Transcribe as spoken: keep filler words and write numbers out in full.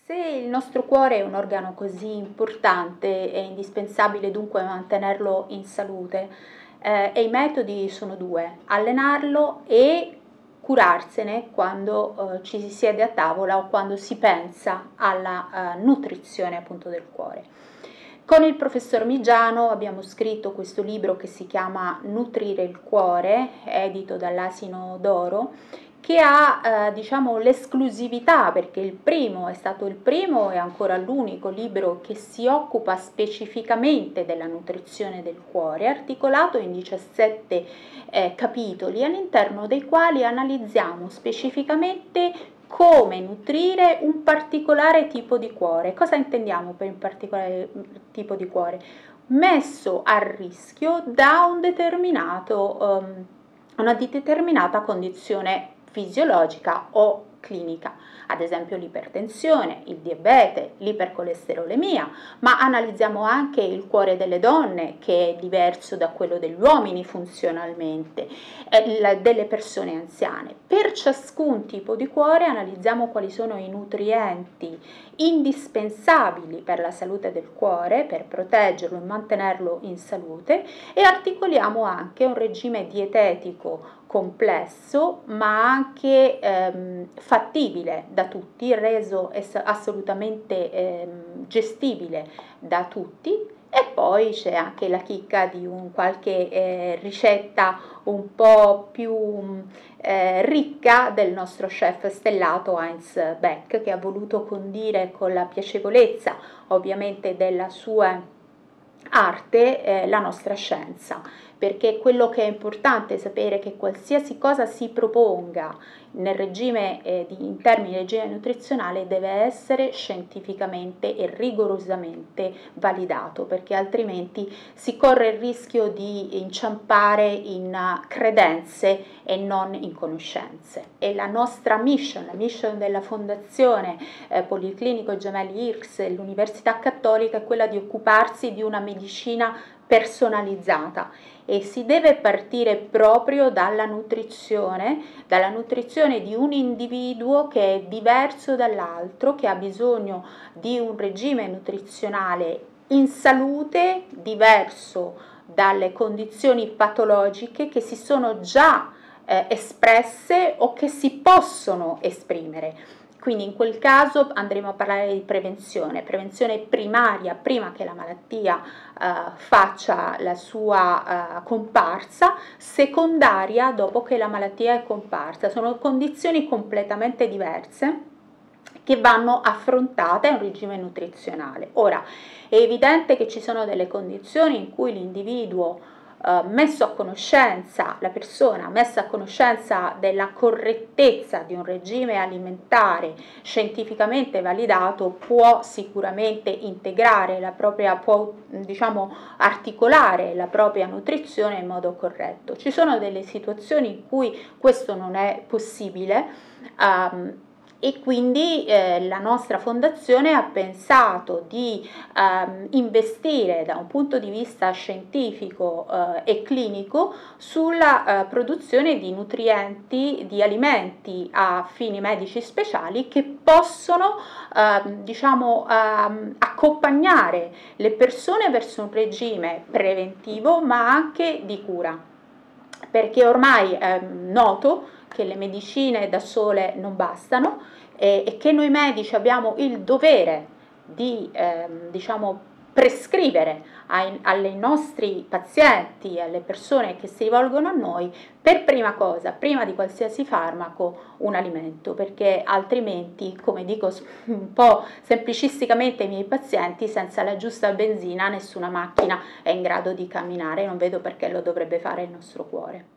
Se il nostro cuore è un organo così importante, è indispensabile dunque mantenerlo in salute, eh, e i metodi sono due: allenarlo e curarsene quando eh, ci si siede a tavola o quando si pensa alla eh, nutrizione appunto del cuore. Con il professor Migiano abbiamo scritto questo libro che si chiama Nutrire il cuore, edito dall'Asino d'Oro, che ha eh, diciamo l'esclusività, perché il primo è stato il primo e ancora l'unico libro che si occupa specificamente della nutrizione del cuore, articolato in diciassette eh, capitoli, all'interno dei quali analizziamo specificamente come nutrire un particolare tipo di cuore. Cosa intendiamo per un particolare tipo di cuore? Messo a rischio da un determinato, um, una determinata condizione fisiologica o clinica, ad esempio l'ipertensione, il diabete, l'ipercolesterolemia, ma analizziamo anche il cuore delle donne, che è diverso da quello degli uomini funzionalmente, eh, delle persone anziane. Per ciascun tipo di cuore analizziamo quali sono i nutrienti indispensabili per la salute del cuore, per proteggerlo e mantenerlo in salute, e articoliamo anche un regime dietetico complesso ma anche ehm, fattibile da tutti, reso assolutamente ehm, gestibile da tutti. E poi c'è anche la chicca di un qualche eh, ricetta un po' più eh, ricca del nostro chef stellato Heinz Beck, che ha voluto condire con la piacevolezza ovviamente della sua arte eh, la nostra scienza, perché quello che è importante è sapere che qualsiasi cosa si proponga nel regime, eh, di, in termini di regime nutrizionale, deve essere scientificamente e rigorosamente validato, perché altrimenti si corre il rischio di inciampare in credenze e non in conoscenze. E la nostra mission, la mission della Fondazione eh, Policlinico Gemelli Hirsch e l'Università Cattolica, è quella di occuparsi di una medicina personalizzata, e si deve partire proprio dalla nutrizione, dalla nutrizione di un individuo che è diverso dall'altro, che ha bisogno di un regime nutrizionale in salute diverso dalle condizioni patologiche che si sono già eh, espresse o che si possono esprimere. Quindi in quel caso andremo a parlare di prevenzione, prevenzione primaria prima che la malattia eh, faccia la sua eh, comparsa, secondaria dopo che la malattia è comparsa. Sono condizioni completamente diverse che vanno affrontate in un regime nutrizionale. Ora, è evidente che ci sono delle condizioni in cui l'individuo messo a conoscenza, la persona messa a conoscenza della correttezza di un regime alimentare scientificamente validato, può sicuramente integrare la propria, può diciamo articolare la propria nutrizione in modo corretto. Ci sono delle situazioni in cui questo non è possibile, um, e quindi eh, la nostra fondazione ha pensato di ehm, investire da un punto di vista scientifico eh, e clinico sulla eh, produzione di nutrienti, di alimenti a fini medici speciali che possono ehm, diciamo ehm, accompagnare le persone verso un regime preventivo ma anche di cura, perché ormai è noto che le medicine da sole non bastano e, e che noi medici abbiamo il dovere di ehm, diciamo prescrivere ai, alle nostri pazienti, alle persone che si rivolgono a noi, per prima cosa, prima di qualsiasi farmaco, un alimento, perché altrimenti, come dico un po' semplicisticamente ai miei pazienti, senza la giusta benzina nessuna macchina è in grado di camminare, non vedo perché lo dovrebbe fare il nostro cuore.